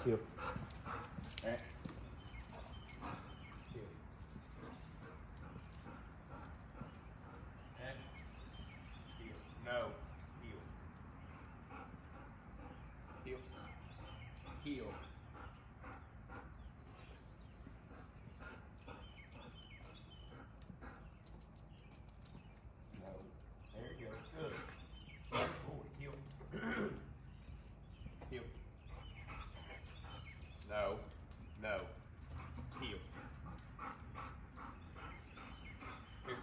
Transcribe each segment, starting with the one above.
Heel. Alright. Heel. And heel. No. Heel. Heel. Heel. No. There you go. Good. Forward. Heel. Heel. No. No. Heel. Here.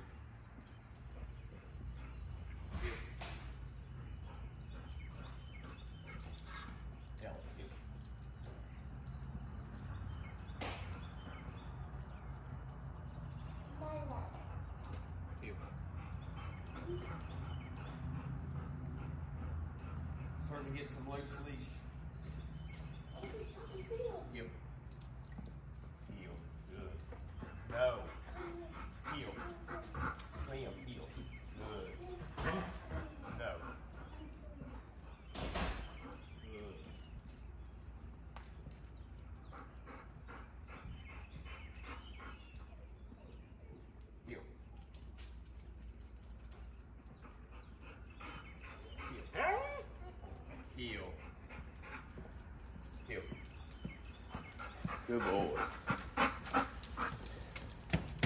Heel. Down. Heel. Heel. Starting to get some loose leash. Heel. Heel. Good. No. Heel. Clean. Heel. Good. No. Good. Heel. Heel. Heel. Heel. Good boy.